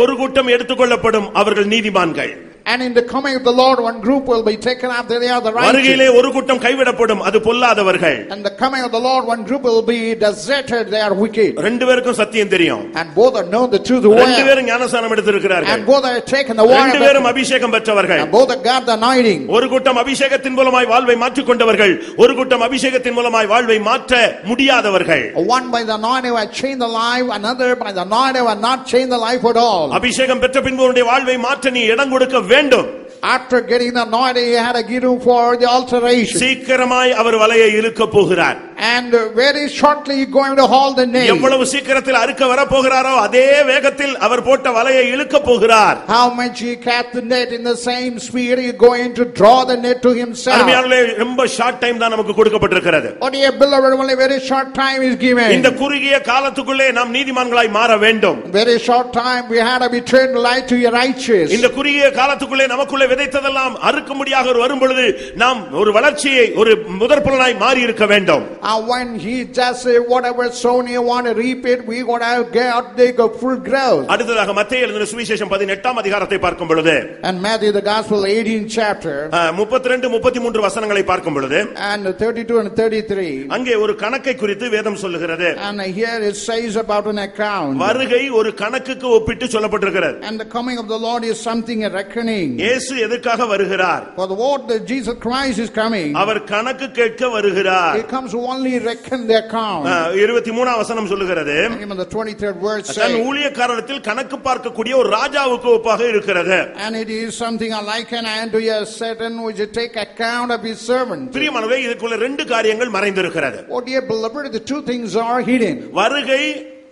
ஒரு கூட்டம் எடுத்துக்கொள்ளப்படும், அவர்கள் நீதிமான்கள். And in the coming of the Lord, one group will be taken up, they are the righteous. வருகையிலே ஒரு கூட்டம் கைவிடப்படும், அது பொல்லாதவர்கள். And the coming of the Lord, one group will be deserted, they are wicked. ரெண்டு பேருக்கும் சத்தியம் தெரியும். And both are known the truth well. ரெண்டு பேரும் ஞானஸ்நானம் எடுத்திருக்கிறார்கள். And both are taken the water. ரெண்டு பேரும் அபிஷேகம் பெற்றவர்கள். And both have got the anointing. ஒரு கூட்டம் அபிஷேகத்தின் மூலமாய் வாழ்வை மாற்றிக் கொண்டவர்கள், ஒரு கூட்டம் அபிஷேகத்தின் மூலமாய் வாழ்வை மாற்ற முடியாதவர்கள். One by the anointing had changed the life, another by the anointing had not changed the life at all. அபிஷேகம் பெற்ற பின்பு உன்னுடைய வாழ்வை மாற்ற நீ இடம் கொடுக்க வேண்டும். After getting the anointing, he had to give him for the alteration. சீக்கிரமாய் அவர் வலையை இழுக்க போகிறார். And very shortly he going to haul the net. எவ்வளவு சீக்கிரத்தில் அறுக்க வர போகிறாரோ அதே வேகத்தில் அவர் போட்ட வலையை இழுக்க போகிறார். How much he cast the net, in the same speed he going to draw the net to himself. அருமையானவர்களே, ரொம்ப ஷார்ட் டைம் தான் நமக்கு கொடுக்கப்பட்டிருக்கிறது. But dear beloved, only very short time is given. இந்த குறுகிய காலத்துக்குள்ளே நாம் நீதிமான்களாய் மாற வேண்டும். Very short time we had to be turned light to your righteous. இந்த குறுகிய காலத்துக்குள்ளே நமக்குள்ளே விதைத்ததெல்லாம் அறுக்கும்படியாக வரும் பொழுது நாம் ஒரு வளர்ச்சியை, ஒரு முதற்பலனாய் மாறி இருக்க வேண்டும். When he just say whatever sown you want to reap it, we going to get take a full growth. அடுத்ததாக மத்தேயு எழுதின சுவிசேஷம் 18ஆம் அதிகாரத்தை பார்க்கும் பொழுது, and Matthew the gospel 18th chapter 32 33 வசனங்களை பார்க்கும் பொழுது, and 32 and 33, அங்கே ஒரு கணக்கை குறித்து வேதம் சொல்லுகிறது. and here it says about an account. வருகை ஒரு கணக்குக்கு ஒப்பிட்டு சொல்லப்பட்டிருக்கிறது. And the coming of the Lord is something a reckoning. இயேசு எதற்காக வருகிறார்? For the Lord that Jesus Christ is coming. அவர் கணக்கு கேட்க வருகிறார். He comes to only reckon the account. 23ஆம் வசனம் சொல்லுகிறது, Even the 23rd verse says, தன் ஊழியக்காரத்தில் கணக்கு பார்க்கக்கூடிய ஒரு ராஜாவுக்கு ஒப்பாக இருக்கிறது. and it is something like an unto a certain which take account of his servant. பிரியமானவர்களே, இதுக்குள்ள ரெண்டு காரியங்கள் மறைந்திருக்கிறது. Oh dear beloved, the two things are hidden. வருகை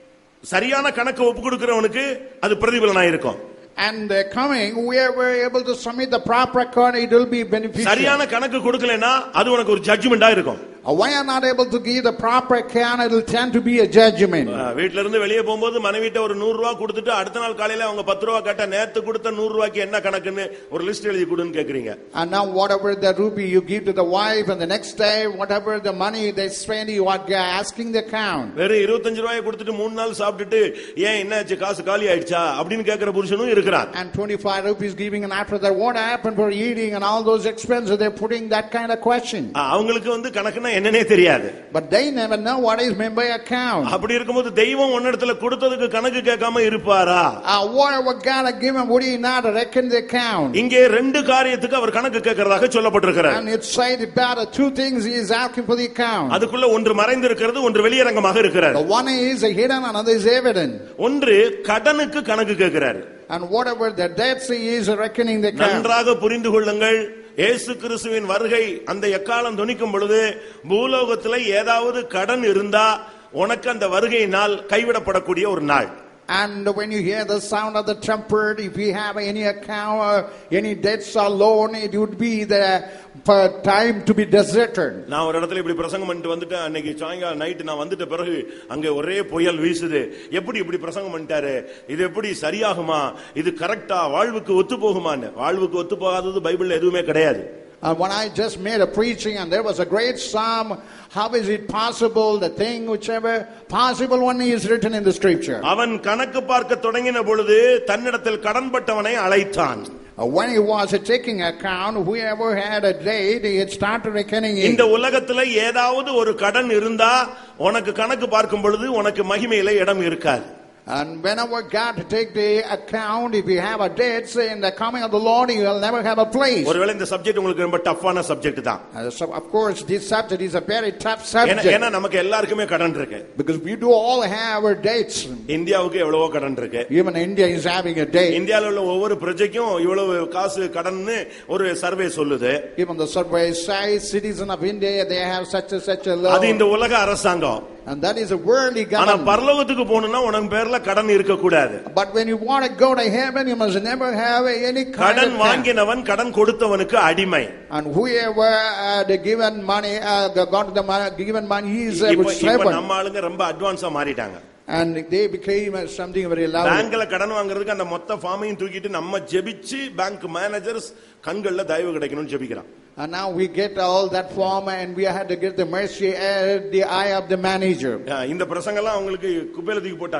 சரியான கணக்கு ஒப்பு கொடுக்கிறவனுக்கு அது பிரதிபலனாய் இருக்கும். And the coming, whoever able to submit the proper record, it will be beneficial. சரியான கணக்கு கொடுக்கலனா அது உனக்கு ஒரு ஜட்ஜ்மெண்டா இருக்கும். Why are not able to give the proper account, it will tend to be a judgment. வீட்ல இருந்து வெளியே போகும்போது மனைவிட்ட ஒரு 100 ரூபாய் கொடுத்துட்டு அடுத்த நாள் காலையில அவங்க 10 ரூபாய் கேட்டா நேத்து கொடுத்த 100 ரூபாய்க்கு என்ன கணக்குன்னு ஒரு லிஸ்ட் எழுதி கொடுன்னு கேக்குறீங்க. And now whatever the rupee you give to the wife, and the next day whatever the money they spend, you are asking the account. வெறும் 25 ரூபாயை கொடுத்துட்டு 3 நாள் சாப்பிட்டுட்டு ஏன் என்னாச்சு காசு காலி ஆயிடுச்சா அப்படினு கேக்குற புருஷனும் இருக்கிறான். And 25 rupees giving, and after that what happened for eating and all those expenses, they're putting that kind of question. அவங்களுக்கு வந்து கணக்குனா என்னன்னே தெரியாது. But they never know what is meant by account. அப்படி இருக்கும்போது தெய்வம் உன்னிடத்துல கொடுத்ததுக்கு கணக்கு கேட்காம இருப்பாரா? Whatever God has given, would he not reckon the account? இங்கே ரெண்டு காரியத்துக்கு அவர் கணக்கு கேட்கிறதாக சொல்லப்பட்டிருக்கிறார். And it said about two things he is asking for the account. அதுக்குள்ள ஒன்று மறைந்திருக்கிறது, ஒன்று வெளியரங்கமாக இருக்கிறது. The one is hidden, another is evident. ஒன்று கடனுக்கு கணக்கு கேட்கிறார். And whatever the debts he is reckoning the account. நன்றாக புரிந்து கொள்ளுங்கள், இயேசு கிறிஸ்துவின் வருகை அந்த எக்காலம் தொனிக்கும் பொழுது பூலோகத்தில் ஏதாவது கடன் இருந்தா உனக்கு அந்த வருகையினால் கைவிடப்படக்கூடிய ஒரு நாள். And when you hear the sound of the trumpet, if you have any account or any debts or loan, it would be the time to be deserted. நான் ஒரு இடத்துல இப்படி பிரசங்கம் பண்ணிட்டு வந்துட்டேன். அன்னைக்கு சாயங்காலம் நைட் நான் வந்துட்ட பிறகு அங்கே ஒரே புயல் வீசுது. எப்படி இப்படி பிரசங்கம் பண்ணிட்டாரு, இது எப்படி சரியாகுமா, இது கரெக்டா வாழ்வுக்கு ஒத்து போகுமான்னு. வாழ்வுக்கு ஒத்து போகாதது பைபிள்ல எதுவுமே கிடையாது. And when I just made a preaching and there was a great psalm, how is it possible, the thing whichever possible one is written in the scripture. அவன் கணக்கு பார்க்க தொடங்கின பொழுது தன்னிடத்தில் கடன்பட்டவனை அழைத்தான். When he was taking account, whoever had a debt, he had started reckoning it. இந்த உலகத்துல ஏதாவது ஒரு கடன் இருந்தா உனக்கு கணக்கு பார்க்கும் பொழுது உனக்கு மகிமையில இடம் இருக்காது. And whenever God take the account, if you have a debt, say in the coming of the Lord, you will never have a place. ஒருவேளை இந்த சப்ஜெக்ட் உங்களுக்கு ரொம்ப டஃப்பான சப்ஜெக்ட் தான். So of course this subject is a very tough subject. ஏன்னா நமக்கு எல்லாருக்குமே கடன் இருக்கு. Because we do all have our debts. இந்தியாவுக்கு எவ்வளவோ கடன் இருக்கு. Even India is having a debt. இந்தியால உள்ள ஒவ்வொரு ப்ராஜெக்டும் இவ்வளவு காசு கடன்னு ஒரு சர்வே சொல்லுது. Even the survey says citizens of India they have such a loan. அது இந்த உலக அரசாங்கம். And that is a worldly government. ஆனா பரலோகத்துக்கு போணும்னா உனக்கு பேர்ல கடன் இருக்க கூடாது. But when you want to go to heaven, you must never have any kind of கடன் வாங்கினவன் கடன் கொடுத்தவனுக்கு அடிமை. And whoever the given money got the given money, he is a servant. இப்ப நம்ம ஆளுங்க ரொம்ப அட்வான்ஸா மாறிட்டாங்க. And they became something very loud. பேங்க்ல கடன் வாங்குறதுக்கு அந்த மொத்த ஃபார்மையும் தூக்கிட்டு நம்ம ஜெபிச்சு பேங்க் மேனேஜர்ஸ் கண்கள்ல தயவு கிடைக்கணும்னு ஜெபிக்கிறான். And now we get all that form and we had to get the mercy at the eye of the manager. இந்த பிரசங்கெல்லாம் அவங்களுக்கு குப்பையில தூக்கி போட்டாங்க.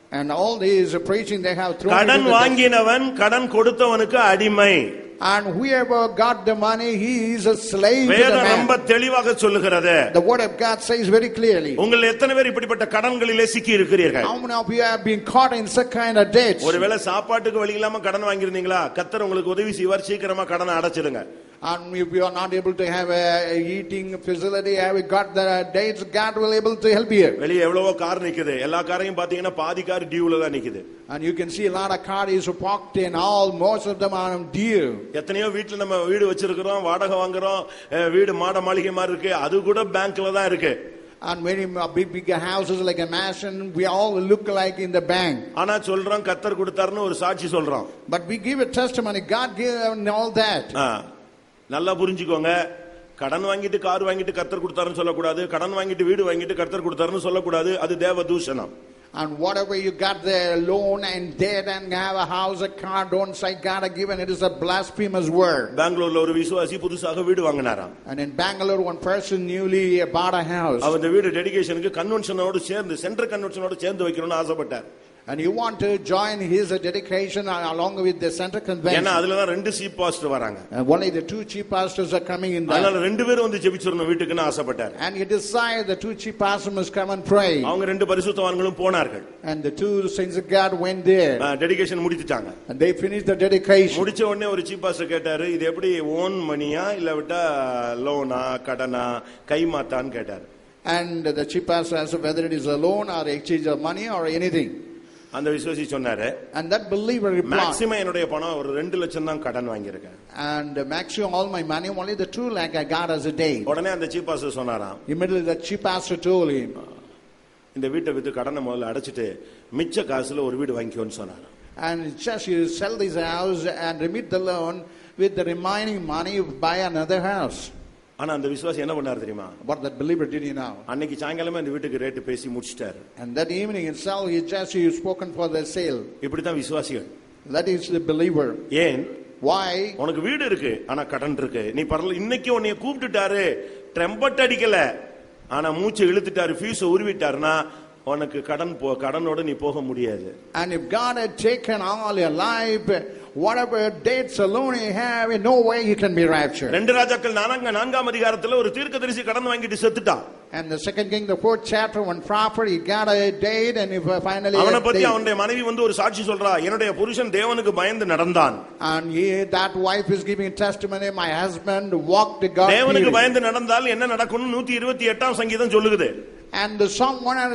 And all these preaching they have thrown கடன் into the வாங்கினவன் கடன் கொடுத்தவனுக்கு அடிமை. and whoever got the money, he is a slave to the வேதம் man. ரொம்ப தெளிவாக சொல்லுகிறது. The word of God says very clearly. உங்கள் எத்தனை பேர் இப்படிப்பட்ட கடன்களிலே சிக்கி இருக்கிறீர்கள்? How many of you have been caught in such kind of debts? ஒருவேளை சாப்பாட்டுக்கு வழி இல்லாம கடன் வாங்கியிருந்தீங்களா? கர்த்தர் உங்களுக்கு உதவி செய்வார், சீக்கிரமா கடனை அடைச்சிடுங்க. And if you are not able to have a eating facility, have you got the dates, God will able to help you. வெளிய எவ்வளவோ கார் நிக்குது. எல்லா காரையும் பாத்தீங்கன்னா பாதி கார் டியூல தான் நிக்குது. And you can see a lot of cars parked in all, most of them are due. எத்தனையோ வீட்டுல நம்ம வீடு வச்சிருக்கிறோம், வாடகை வாங்குறோம், வீடு மாட மாளிகை மாதிரி இருக்கு, அது கூட பேங்க்ல தான் இருக்கு. And many big houses like a mansion, we all look like in the bank. ஆனா சொல்றோம் கர்த்தர் கொடுத்தாருன்னு ஒரு சாட்சி சொல்றோம். But we give a testimony, God gave and all that. நல்லா புரிஞ்சுக்கோங்க. கடன் வாங்கிட்டு கார் வாங்கிட்டு கர்த்தர் கொடுத்தாருன்னு சொல்லக்கூடாது. கடன் வாங்கிட்டு வீடு வாங்கிட்டு கர்த்தர் கொடுத்தாருன்னு சொல்லக்கூடாது. அது தேவ தூஷணம். And whatever you got the loan and debt and have a house, a car, don't say God has given. It is a blasphemous word. பெங்களூர்ல ஒரு விசுவாசி புதுசாக வீடு வாங்கினாராம். And in Bangalore, one person newly bought a house. அவன் இந்த வீடு டெடிகேஷனுக்கு கன்வென்ஷனோடு சேர்ந்து central கன்வென்ஷனோடு சேர்ந்து வைக்கணும்னு ஆசைப்பட்டார். And you want to join his dedication along with the center convention. ஏன்னா அதுல தான் ரெண்டு சீப் பாஸ்டர் வராங்க. And only the two chief pastors are coming in there. அதனால ரெண்டு பேரும் வந்து ஜெபிச்சிரணும் வீட்டுக்குன்னு ஆசைப்பட்டார். And he decided the two chief pastors must come and pray. அவங்க ரெண்டு பரிசுத்தவான்களும் போனார்கள். And the two saints of God went there. Dedication முடிச்சிட்டாங்க. And they finished the dedication. முடிச்ச உடனே ஒரு சீப் பாஸ்டர் கேட்டாரு, இது எப்படி ஓன் மணியா இல்ல விட்டா லோனா கடனா கைமாத்தான்னு கேட்டாரு. And the chief pastor asked whether it is a loan or exchange of money or anything. அந்த விசுவாசி சொன்னாரு, and that believer replied, maximum என்னுடைய பணம் ஒரு 2 லட்சம் தான் கடன் வாங்கியிருக்கேன். And maximum all my money only the 2 lakh I got as a day. உடனே அந்த சீப் பாஸ்டர் சொன்னாராம், immediately the chief pastor told him, இந்த வீட்டை வித்து கடனை முதல்ல அடைச்சிட்டு மிச்ச காசுல ஒரு வீடு வாங்கிக்கோன்னு சொன்னாராம். And just you sell this house and remit the loan with the remaining money you buy another house. ஆனா அந்த விசுவாசி என்ன பண்ணாரு தெரியுமா? What that believer did you know? அன்னைக்கு சாயங்காலமே அந்த வீட்டுக்கு ரேட் பேசி முடிச்சிட்டாரு. And that evening itself he just spoken for the sale. இப்படி தான் விசுவாசிகள். That is the believer. ஏன்? Why? உனக்கு வீடு இருக்கு ஆனா கடன் இருக்கு. நீ பரல இன்னைக்கு உன்னை கூப்பிட்டுட்டாரு, ட்ரம்பட் அடிக்கல, ஆனா மூச்சை இழுத்துட்டாரு, ஃபீஸ் உருவிட்டாருன்னா உனக்கு கடனோட நீ போக முடியாது. And if God had taken all your life, whatever debts alone you have, in no way you can be raptured. ரெண்டு ராஜாக்கள் 4ஆம் அதிகாரத்துல ஒரு தீர்க்கதரிசி கடன் வாங்கிட்டு செத்துட்டான். And the second king, the 4th chapter, one prophet, he got a date and if finally அவனை பத்தி அவனுடைய மனைவி வந்து ஒரு சாட்சி சொல்றா, என்னுடைய புருஷன் தேவனுக்கு பயந்து நடந்தான். And that wife is giving testimony, my husband walked the God. தேவனுக்கு பயந்து நடந்தால் என்ன நடக்கும்னு 128ஆம் சங்கீதம் சொல்லுது. And the Psalm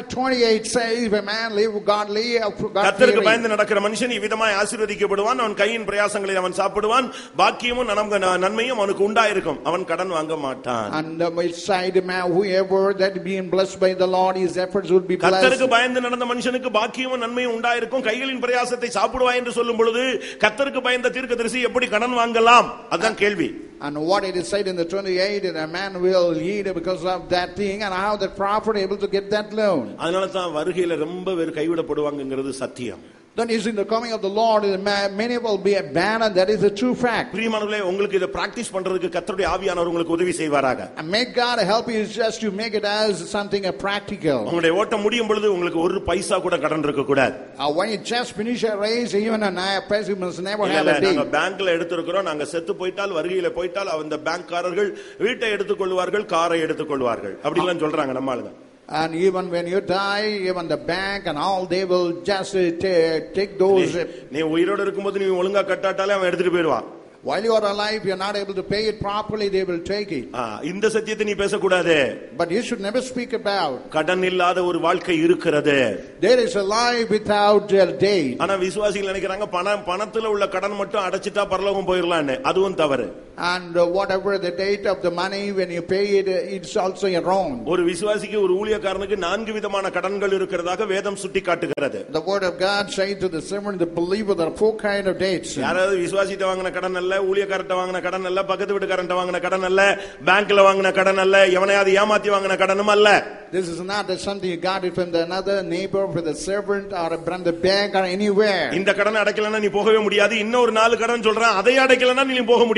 128 says, if a man live godly, கர்த்தருக்கு பயந்து நடக்கிற மனுஷன் இவ்விதமாய் ஆசீர்வதிக்கப்படுவான், அவன் கையின் பிரயாசங்களை அவன் சாப்பிடுவான், பாக்கியமும் நன்மையும் அவனுக்கு உண்டாயிருக்கும், அவன் கடன் வாங்க மாட்டான். And beside the man, whoever that being blessed by the Lord, his efforts would be blessed. கர்த்தருக்கு பயந்து நடந்த மனுஷனுக்கு பாக்கியமும் நன்மையும் உண்டாயிருக்கும், கைகளின் பிரயாசத்தை சாப்பிடுவாய் என்று சொல்லும் பொழுது கர்த்தருக்கு பயந்த தீர்க்கதரிசி எப்படி கடன் வாங்கலாம்? அதான் கேள்வி. And what it is said in the 28, that a man will eat because of that thing, and how the prophet able to get that loan. அதனால தான் வருகையில ரொம்ப பேர் கைவிடப்படுவாங்கங்கிறது சத்தியம். Then is in the coming of the Lord, many will be abandoned. That is a true fact. பிரியமானவர்களே, உங்களுக்கு இத practice பண்றதுக்கு கர்த்தருடைய ஆவியானவர் உங்களுக்கு உதவி செய்வாராக. And may God help you just to make it as something practical. உங்களுடைய ஓட்டம் முடியும் பொழுது உங்களுக்கு ஒரு பைசா கூட கடன் இருக்க கூடாது. When you just finish a race, even an IFS, you must never have a day. நாங்க பேங்க்ல எடுத்துக்கிறோம், நாங்க செத்து போய்ட்டால் வருகையில போய்ட்டால் அந்த பேங்க்காரர்கள் வீட்டை எடுத்துக்கொள்வார்கள், காரை எடுத்துக்கொள்வார்கள் அப்படிலாம் சொல்றாங்க நம்ம ஆளுங்க. And even when you die, even the bank and all, they will just take those. நீ உயிரோட இருக்கும்போது நீ ஒழுங்கா கட்டாட்டாலே அவன் எடுத்துட்டு போயிடுவான். While you are alive, you are not able to pay it properly, they will take it. இந்த சத்தியத்தை நீ பேசக்கூடாது. But you should never speak about. கடன் இல்லாத ஒரு வாழ்க்கை இருக்கிறது. There is a life without debt. ஆனா விசுவாசிகள் நினைக்கிறாங்க பணத்துல உள்ள கடன் மட்டும் அடைச்சிட்டா பரலோகம் போயிரலாம்னு. அதுவும் தவறு. And whatever the date of the money, when you pay it, it's also wrong. ஒரு விசுவாசிக்கு ஒரு ஊழியக்காரனுக்கு 4 விதமான கடன்கள் இருக்கிறதாக வேதம் சுட்டிக்காட்டுகிறது. The word of God says to the servant, the believer, there are 4 kind of debts. யாராவது விசுவாசிட்ட வாங்கின கடன் அல்ல, ஊழியக்காரட்ட வாங்கின கடன் அல்ல, பக்கத்து வீட்டுக்காரன்ட்ட வாங்கின கடன் அல்ல, பேங்க்ல வாங்கின கடன் அல்ல, எவனையாவது ஏமாத்தி வாங்கின கடனும் அல்ல. This is not something you got it from another neighbor, from the servant, or from the bank, or anywhere. இந்த கடன் அடைக்கலன்னா நீ போகவே முடியாது. இன்னொரு 4 கடன் சொல்றான், அதை அடைக்கலன்னா நீ போக முடியாது.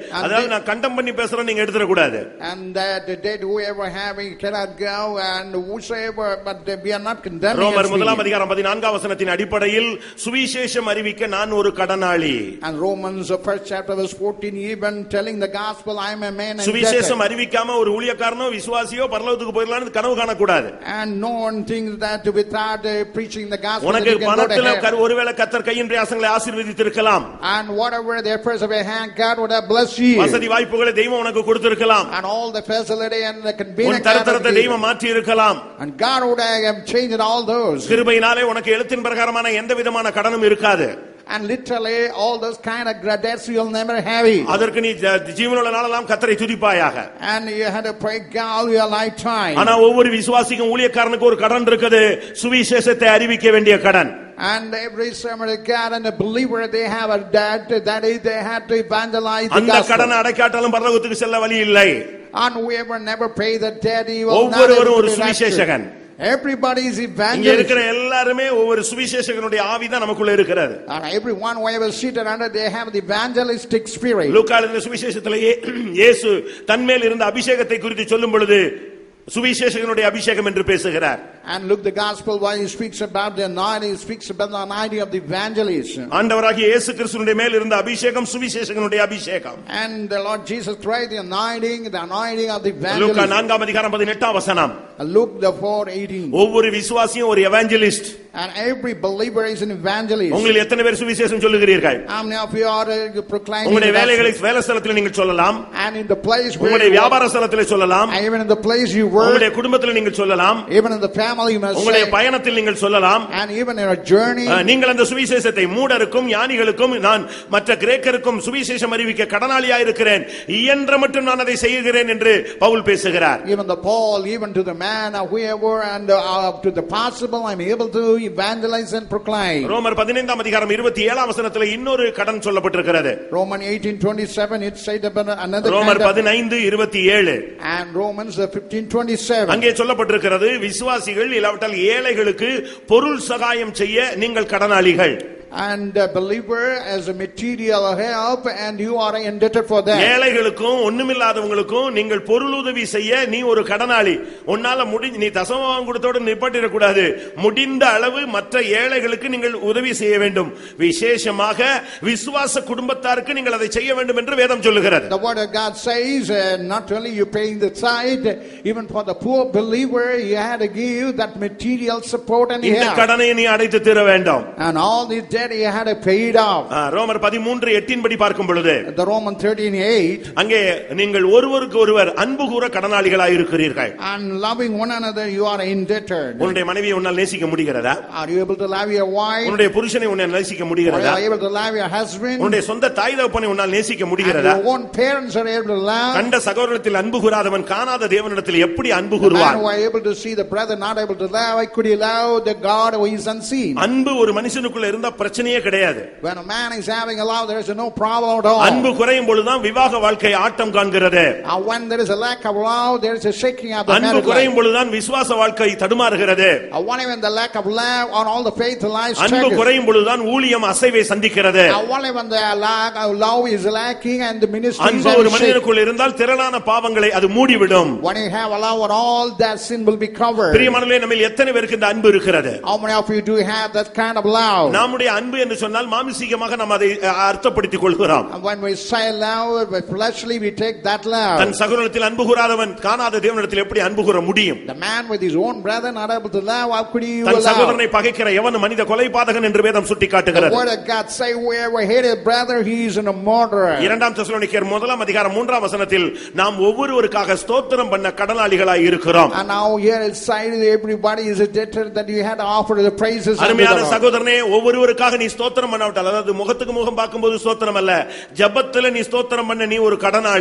அதாவது நான் கண்டம் பண்ணி பேசுறேன் நீங்க எடுத்துற கூடாது. And that the dead whoever having cannot go and whosoever, but we are not condemning. ரோமர் முதலாம் அதிகாரம் 14ஆம் வசனத்தின் அடிப்படையில் சுவிசேஷம் அறிவிக்க நான் ஒரு கடனாளி. And Romans first chapter verse 14 even telling the gospel I am a man and சுவிசேஷம் அறிவிக்காம ஒரு ஊழியக்காரனோ விசுவாசியோ பரலோகத்துக்கு போயிடலாம்னு கனவு காண கூடாது. And no one thinks that without preaching the gospel உனக்கு பணத்துல ஒருவேளை கர்த்தர் கையின் பிரயாசங்களை ஆசீர்வதித்திருக்கலாம். And whatever the efforts of your hand God would have blessed you. வசதி வாய்ப்புகளை தெய்வம் உனக்கு கொடுத்திருக்கலாம். And all the facility and the convenience உன் தரத்தை தெய்வம் மாற்றி இருக்கலாம். And God would have changed all those. கிருபையினாலே உனக்கு எழுத்தின் பிரகாரமான எந்த விதமான கடனும் இருக்காது. And literally all those kind of debts you'll never have it. அதற்கு நீ ஜீவனுள்ள நாளெல்லாம் கர்த்தரை துதிப்பாயாக. And you had to pray God your lifetime. ஆனா ஒவ்வொரு விசுவாசிக்கும் ஊழியக்காரனுக்கு ஒரு கடன் இருக்குது, சுவிசேஷத்தை அறிவிக்க வேண்டிய கடன். And every servant of God and a believer they have a debt, that is they had to evangelize the gospel. அந்த கடனை அடைக்காட்டாலும் பரலோகத்துக்கு செல்ல வழி இல்லை. And whoever never pay the debt he will not. ஒவ்வொருவரும் ஒரு சுவிசேஷகன். Everybody is evangelist. இங்க இருக்கிற எல்லாரும் ஒவ்வொரு சுவிசேஷகனுடைய ஆவி தான் நமக்குள்ள இருக்கிறது. And everyone whoever seated under they have the evangelistic spirit. லூக்கா எழுதின சுவிசேஷத்திலேயே இயேசு தன்மேல் இருந்த அபிஷேகத்தை குறித்து சொல்லும் பொழுது சுவிசேஷகனுடைய அபிஷேகம் என்று பேசுகிறார். And look the gospel while he speaks about the anointing, he speaks about the anointing of the evangelist. ஆண்டவராகிய இயேசு கிறிஸ்துவின் மேல் இருந்த அபிஷேகம் சுவிசேஷகனுடைய அபிஷேகம். And the Lord Jesus Christ the anointing of the evangelist. லூக்கா 4ஆம் அதிகாரம் 18ஆம் வசனம். Luke the 4:18. ஒவ்வொரு விசுவாசியும் ஒரு evangelist. And every believer is an evangelist. உங்களில் எத்தனை பேர் சுவிசேஷம் சொல்லுகிறீர்கள்? How many of you are proclaiming? உங்களுடைய வேலை ஸ்தலத்தில் நீங்கள் சொல்லலாம். And in the place where உங்களுடைய வியாபார ஸ்தலத்தில் சொல்லலாம். even in the place you work. உங்களுடைய குடும்பத்தில் நீங்கள் சொல்லலாம். Even in the family you must உங்களுடைய say. பயணத்தில் நீங்கள் சொல்லலாம். And even in a journey. நீங்கள் அந்த சுவிசேஷத்தை மூடருக்கும் ஞானிகளுக்கும் நான் மற்ற கிரேக்கருக்கும் சுவிசேஷம் அறிவிக்க கடனாளியாய் இருக்கிறேன். இயன்ற மட்டும் நான் அதை செய்கிறேன் என்று பவுல் பேசுகிறார். Even the Paul, even to the man or whoever and to the possible I'm able to evangelize and proclaim. ரோமர் 15ஆம் அதிகாரம் 27ஆம் வசனத்தில் இன்னொரு கடன் சொல்லப்பட்டிருக்கிறது. Roman 18:27 it said about another ரோமர் 15:27 and Romans 15:27 அங்கே சொல்லப்பட்டிருக்கிறது விசுவாசிகள் இல்லாவிட்டால் ஏழைகளுக்கு பொருள் சகாயம் செய்ய நீங்கள் கடனாளிகள். And a believer as a material help and you are indebted for that. ஏழைகளுக்கும் ஒண்ணுமில்லாதவங்களுக்கும் நீங்கள் பொருளுதவி செய்ய நீ ஒரு கடனாளி. உன்னால நீ தசமபாகம் கொடுத்தோட நிப்பாட்டிட கூடாது. முடிந்த அளவு மற்ற ஏழைகளுக்கு நீங்கள் உதவி செய்ய வேண்டும். விசேஷமாக விசுவாச குடும்பத்தாருக்கு நீங்கள் அதை செய்ய வேண்டும் என்று வேதம் சொல்லுகிறது. The word of God says not only you paying the tithe, even for the poor believer you had to give that material support and help. இந்த கடனை நீ அடைத்து தீர வேண்டும். And all the debt you had to pay it off. ரோமர் 13:8 படி பார்க்கும் பொழுது The Roman 13:8 அங்கே நீங்கள் ஒருவருக்கு ஒருவர் அன்பு கூற கடனாளிகளாய் இருக்கிறீர்கள். And loving one another you are indebted. உன்னுடைய மனைவியை உன்னால் நேசிக்க முடிகிறதா? Are you able to love your wife? உன்னுடைய புருஷனை உன்னால் நேசிக்க முடிகிறதா? Are you able to love your husband? உன்னுடைய சொந்த தாய் தகப்பனை உன்னால் நேசிக்க முடிகிறதா? Your own parents are able to love. கண்ட சகோதரத்தில் அன்பு கூறாதவன் காணாத தேவனிடத்தில் எப்படி அன்பு கூறுவான்? And who are able to see the brother not able to love, could he love the God who is unseen? அன்பு ஒரு மனுஷனுக்குள்ள இருந்தா பிரச்சனையே கிடையாது. When a man is having a love there is no problem at all. அன்பு குறையும் பொழுது தான் விவாக வாழ்க்கை ஆட்டம் காண்கிறது. When there is a lack of love there is a shaking of the marriage. அன்பு குறையும் பொழுது தான் விசுவாச வாழ்க்கை தடுமாறுகிறது. When the lack of love on all the faith lies. அன்பு குறையும் பொழுது தான் ஊழியம் அசைவை சந்திக்கிறது. When the lack of love is lacking and the ministry is அன்பு ஒரு மனிதனுக்குள்ள இருந்தால் திரளான பாவங்களை அது மூடிவிடும். When you have love all that sin will be covered. பிரியமானவர்களே நம்மில் எத்தனை பேருக்கு இந்த அன்பு இருக்கிறது? How many of you do have that kind of love? நம்முடைய அன்பு என்று சொன்னால் மாம்சீகமாக நாம் அதை அர்த்தப்படுத்திக் கொள்கிறோம். When we say love fleshly we take that love. தன் சகோதரத்தில் அன்பு கூறாதவன் காணாத தேவனிடத்தில் எப்படி அன்பு கூற முடியும்? The man with his own brother not able to love, how could he love? தன் சகோதரனை பகைக்கிற எவன் மனித கொலைபாதகன் என்று வேதம் சுட்டிக்காட்டுகிறது. The word of God say whoever hated brother he is a murderer. 2 தெசலோனிக்கேயர் 1ஆம் அதிகாரம் 3ஆம் வசனத்தில் நாம் ஒவ்வொருவருக்காக ஸ்தோத்திரம் பண்ண கடனாளிகளாய் இருக்கிறோம். And now here it said everybody is a debtor that you had to offer the praises. அருமையான சகோதரனே ஒவ்வொருவருக்காக நீ ஸ்தோத்திரம் பண்ணாவிட்டால் அதாவது முகத்துக்கு முகம் பார்க்கும்போது ஸ்தோத்திரம் அல்ல, ஜெபத்துல நீ ஸ்தோத்திரம் பண்ண நீ ஒரு கடனாளி.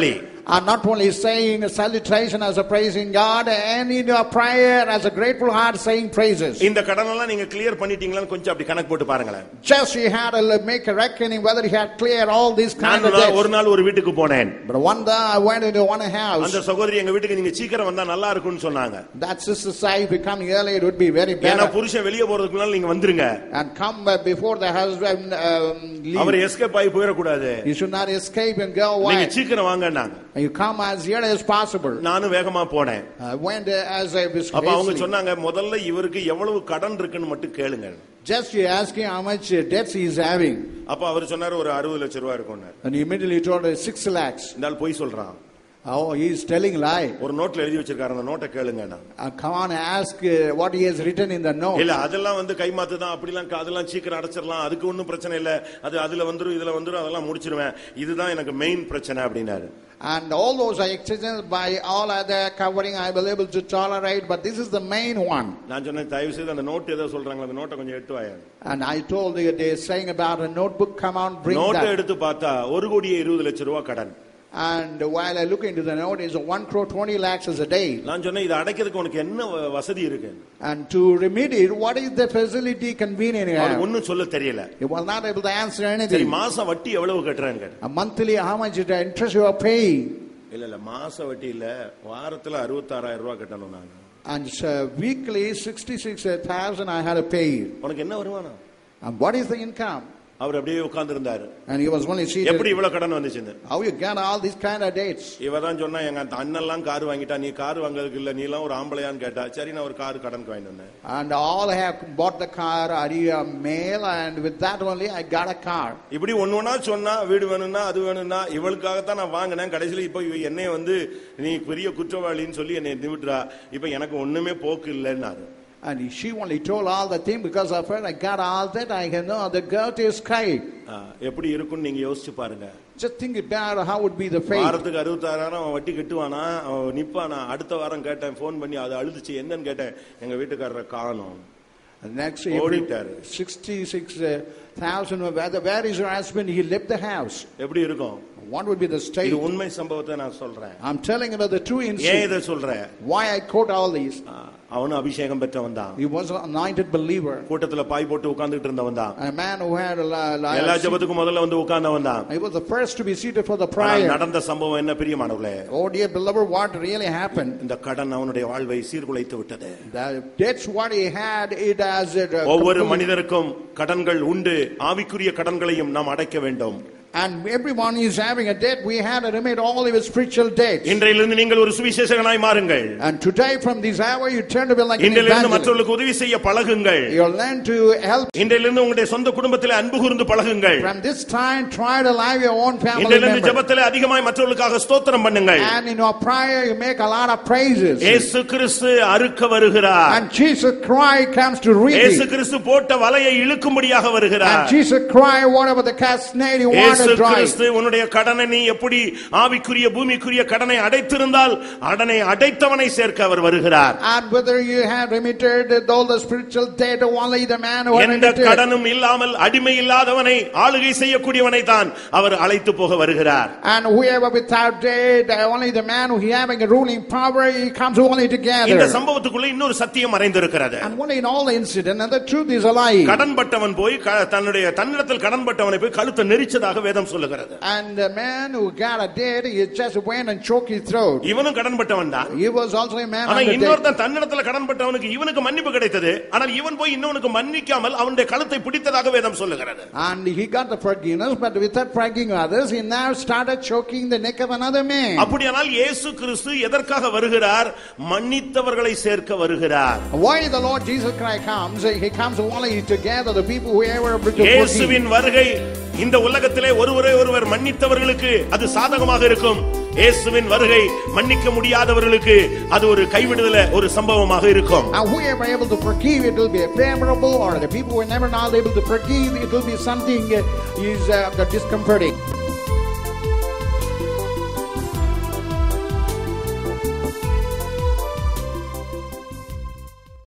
are not only saying a salutation as a praising God, and in your prayer as a grateful heart saying praises. இந்த கடன் எல்லாம் நீங்க கிளியர் பண்ணிட்டீங்களான்னு கொஞ்சம் அப்படி கணக்கு போட்டு பாருங்களேன். Just you had to make a reckoning whether you had cleared all these kind of debts. ஒரு நாள் ஒரு வீட்டுக்கு போனேன். But one day I went into one house. அந்த சகோதரி எங்க வீட்டுக்கு நீங்க சீக்கிரம் வந்தா நல்லா இருக்கும்னு சொன்னாங்க. That sister said if you come early it would be very better. ஏனா புருஷன் வெளிய போறதுக்கு முன்னால நீங்க வந்துருங்க. And come before the husband leave. அவர் எஸ்கேப் ஆகி போயிர கூடாது. You should not escape and go away. நீங்க சீக்கிரம் வாங்கன்னாங்க. You come as early as possible. நானும் வேகமா போனேன். I went as I was. அப்ப அவங்க சொன்னாங்க முதல்ல இவருக்கு எவ்வளவு கடன் இருக்குன்னு மட்டும் கேளுங்க. Just you ask him how much debts he is having. அப்ப அவர் சொன்னாரு ஒரு 60 லட்சம் ரூபாய் இருக்கும்னு. And he immediately told her 6 lakhs. இந்தால் போய் சொல்றான். Oh, he is telling lie. ஒரு நோட்ல எழுதி வச்சிருக்காரு அந்த நோட்டை கேளுங்கனா. Come on, ask what he has written in the note. இல்ல அதெல்லாம் வந்து கைமாத்து தான் அப்படிலாம் அதெல்லாம் சீக்கிரம் அடைச்சிரலாம் அதுக்கு ஒண்ணும் பிரச்சனை இல்ல அது அதுல வந்துரும் இதுல வந்துரும் அதெல்லாம் முடிச்சிருவேன் இதுதான் எனக்கு மெயின் பிரச்சனை அப்படினாரு. And all those are exchanged by all other covering I will able to tolerate, but this is the main one. நான் சொன்னேன் தயவு செய்து அந்த நோட் ஏதோ சொல்றாங்க அந்த நோட்டை கொஞ்சம் எடுத்து வாங்க. And I told you they saying about a notebook, come on bring that. நோட்டை எடுத்து பார்த்தா 1,20,00,000 ரூபாய் கடன். And while I look into the note, it's 1,20 lakhs as a day. நான் சொன்னேன் இத அடைக்கிறதுக்கு உனக்கு என்ன வசதி இருக்கு? And to remedy it, what is the facility convenient here? அவருக்கு ஒண்ணும் சொல்ல தெரியல. He was not able to answer anything. சரி மாசம் வட்டி எவ்வளவு கட்டறேன்னு. A monthly how much is the interest you are paying? இல்ல மாச வட்டி இல்ல வாரத்துல 66,000 ரூபாய் கட்டணும் நான். And weekly 66,000 I had to pay. உனக்கு என்ன வருமானம்? And what is the income? அவர் அப்படியே உட்கார்ந்து இருந்தார். And he was only seated. எப்படி இவ்வளவு கடன் வந்துச்சு? How you get all these kind of dates? இவதான் சொன்னா எங்க அண்ணன்லாம் கார் வாங்கிட்டா நீ கார் வாங்குறதுக்கு இல்ல நீலாம் ஒரு ஆம்பளையான்னு கேட்டா சரி நான் ஒரு கார் கடனுக்கு வாங்கிட்டு வந்தேன். And all have bought the car, are you a male? And with that only I got a car. இப்படி ஒண்ணா சொன்னா வீடு வேணும்னா அது வேணும்னா இவளுக்காக தான் நான் வாங்கினேன். கடைசில இப்போ என்னைய வந்து நீ பெரிய குற்றவாளின்னு சொல்லி என்னை நிமிட்றா. இப்போ எனக்கு ஒண்ணுமே போக்கு இல்லைன்னாரு. And she only told all the thing because of her I got all that I can know the girl is sky. எப்படி இருக்கும் நீங்க யோசிச்சு பாருங்க. Just think about how would be the fate. வாரத்துக்கு 66,000 அவன் வட்டி கட்டுவானா நிப்பானா. அடுத்த வாரம் கேட்டேன் ஃபோன் பண்ணி அது அழுதுச்சு என்னன்னு கேட்டேன் எங்க வீட்டுக்காரரை காணோம். Next 66,000 where is your husband? He left the house. எப்படி இருக்கும்? What would be the state? இது உண்மை சம்பவத்தை நான் சொல்றேன். I'm telling about the true incident. ஏன் இத சொல்றேன்? Why I quote all these? அவனும் அபிஷேகம் பெற்றவன் தான். He was an anointed believer. கூட்டத்துல பாய் போட்டு உட்கார்ந்துட்டு இருந்தவன் தான். A man who had எல்லா ஜெபத்துக்கும் முதல்ல வந்து உட்கார்ந்தவன் தான். He was the first to be seated for the prayer. நடந்த சம்பவம் என்ன பிரியமானவர்களே? Oh dear beloved, what really happened? இந்த கடன் அவனுடைய வாழ்வை சீர்குலைத்து விட்டது. That's what he had. It as ஒவ்வொரு மனிதருக்கும் கடன்கள் உண்டு. ஆவிக்குரிய கடன்களையும் நாம் அடைக்க வேண்டும். And everyone is having a debt. We had to remit all of his spiritual debts. இன்றையிலிருந்து நீங்கள் ஒரு சுவிசேஷகனாய் மாறுங்கள். And today from this hour you turn to be like an evangelist. இன்றையிலிருந்து மற்றவர்களுக்கு உதவி செய்ய பழகுங்கள். You learn to help. இன்றையிலிருந்து உங்களுடைய சொந்த குடும்பத்திலே அன்பு கூர்ந்து பழகுங்கள். From this time try to live your own family. இன்றையிலிருந்து ஜெபத்திலே அதிகமாய் மற்றவர்களுக்காக ஸ்தோத்திரம் பண்ணுங்கள். And in your prayer you make a lot of praises. இயேசு கிறிஸ்து அறுக்க வருகிறார். And Jesus Christ comes to reap. இயேசு கிறிஸ்து போட்ட வலையை இழுக்கும்படியாக வருகிறார். And Jesus Christ whatever the cast snare you want. இயேசு கிறிஸ்து உன்னுடைய கடனை நீ எப்படி ஆவிக்குரிய பூமிக்குரிய கடனை அடைத்திருந்தால் அதனை அடைத்தவனை சேர்க்க அவர் வருகிறார். And whether you have remitted all the spiritual debt only the man who எந்த கடனும் இல்லாமல் அடிமை இல்லாதவனை ஆளுகை செய்யக்கூடியவனை தான் அவர் அழைத்து போக வருகிறார். And whoever without debt only the man who having a ruling power he comes only together. இந்த சம்பவத்துக்குள்ள இன்னொரு சத்தியம் மறைந்திருக்கிறது. And only in all the incident and the truth is a lie. கடன்பட்டவன் போய் தன்னிடத்தில் கடன்பட்டவனை போய் கழுத்தை நெரிச்சதாக வேதம் சொல்லுகிறது. And the man who got a debt he just went and choked his throat. இவனும் கடன்பட்டவன் தான். He was also a man. ஆனா இன்னொருத்தன் தன்னிடத்தில் கடன்பட்டவனுக்கு இவனுக்கு மன்னிப்பு கிடைத்தது. ஆனால் இவன் போய் இன்னொருவனுக்கு மன்னிக்காமல் அவனுடைய கழுத்தை பிடித்ததாக வேதம் சொல்லுகிறது. And he got the forgiveness but without forgiving others he now started choking the neck of another man. அப்படியானால் இயேசு கிறிஸ்து எதற்காக வருகிறார்? மன்னித்தவர்களை சேர்க்க வருகிறார். Why the Lord Jesus Christ comes? He comes only together the people who ever bring to இயேசுவின் வருகை இந்த உலகத்திலே ஒருவர் மன்னித்தவர்களுக்கு அது சாதகமாக இருக்கும். இயேசுவின் வருகை மன்னிக்க முடியாதவர்களுக்கு அது ஒரு கைவிடுதல ஒரு சம்பவமாக இருக்கும். And whoever able to forgive it will be favorable, or the people who are never not able to forgive it will be something is discomforting.